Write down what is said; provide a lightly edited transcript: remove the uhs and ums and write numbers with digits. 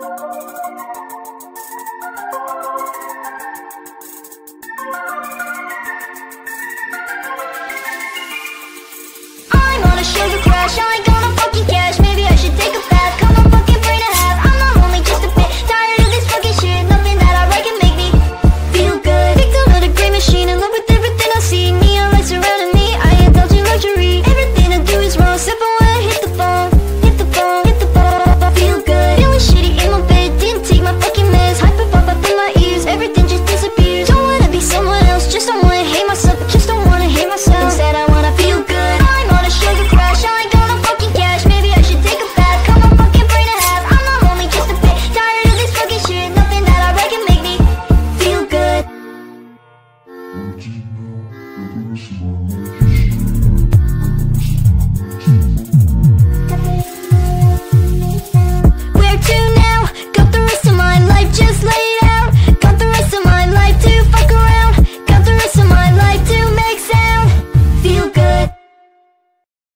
I'm on a sugar crash, I ain't gonna fucking cash. Maybe I should take a bath, cut my fucking brain in half. I'm not only just a bit tired of this fucking shit. Nothing that I write can make me feel good. Victim of the gray machine, in love with everything I see. Neon lights surrounding me, I indulge in luxury. Everything I do is wrong, except for when I hit the phone. Hit the phone, hit the phone. Feel good, feeling shitty in my bed. Didn't take my fucking meds, hyper pop up in my ears. Everything just disappears. Don't wanna be someone else, just don't wanna hate myself. Just don't wanna hate myself. Instead I wanna feel good. I'm on a sugar crash, I ain't gonna fucking cash. Maybe I should take a bath, cut my fucking brain in half. I'm not only just a bit tired of this fucking shit. Nothing that I write can make me feel good. Original, eu conheço uma